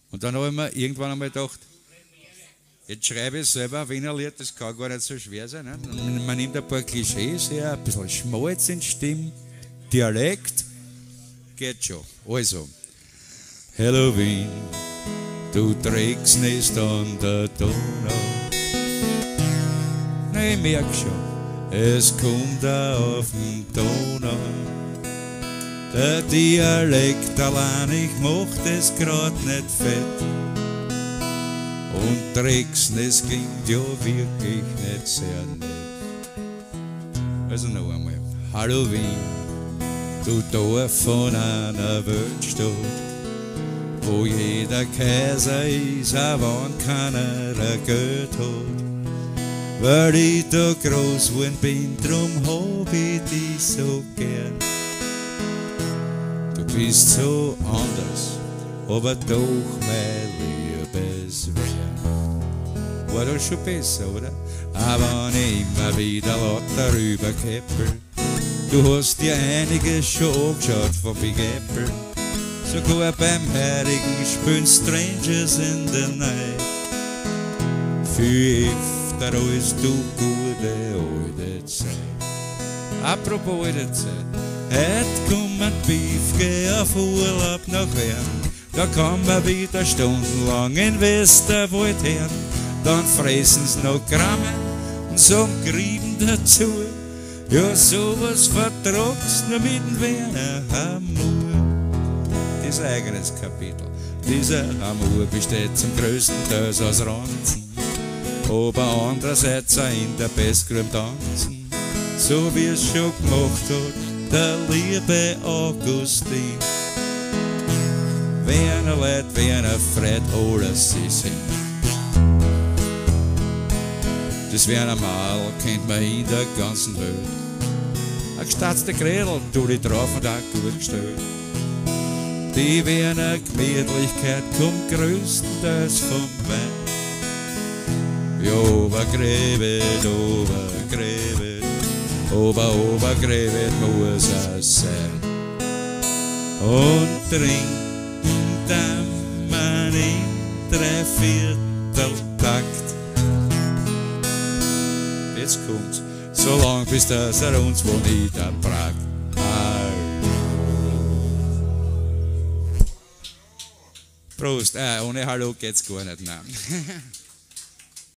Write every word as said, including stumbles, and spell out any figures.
Und dann habe ich mir irgendwann einmal gedacht, jetzt schreibe ich selber ein Wiener Lied, das kann gar nicht so schwer sein. Ne? Man nimmt ein paar Klischees her, ein bisschen Schmalz in Stimme, Dialekt, geht schon. Also, Hello Wien, du trägst nicht an der Donau. Na, ich merk schon, es kommt auch auf den Donau. Der Dialekt allein, ich mach das grad nicht fett. Und Dresden, es klingt ja wirklich nicht sehr nett. Also noch einmal. Hallo Wien, du Dorf von einer Weltstadt, wo jeder Kaiser ist, auch wenn keiner ein Geld hat. Weil ich da groß geworden bin, drum hab ich dich so gern. Du bist so anders, aber doch mein Liebeswert. War das schon besser, oder? Aber ich immer wieder laut darüber käppel. Du hast dir einiges schon angeschaut von Big Apple. Sogar beim heurigen spielen Strangers in the Night. Viel öfter als du gute alte Zeit. Apropos alte Zeit. Heute kommt Beefke auf Urlaub nach Wern. Da kann man wieder stundenlang in Westerwald hören. Dann fressen sie noch Gramme und sagen Grieben dazu. Ja, sowas vertragst du mit dem Werner Hamur. Das ist ein eigenes Kapitel. Dieser Hamur besteht zum größten Teil aus Ranzen, aber andererseits auch in der Bestgrube tanzen. So wie es schon gemacht hat der liebe Augustin. Werner Leid, Werner Fred, alles sie sind. Das Werner Mal kennt man in der ganzen Welt. Ein gestatzter Gredel, tu dich drauf und auch gut gestellt. Die Werner Gemütlichkeit kommt größtenteils vom Wein. Ja, Obergräbet, Obergräbet, Ober, Obergräbet muss es sein. Und trinkt dann man in Dreivierteltakt. Jetzt kommt's, so lang bis das er uns wo nicht ertragt. Prost, äh, ohne Hallo geht's gar nicht, nein.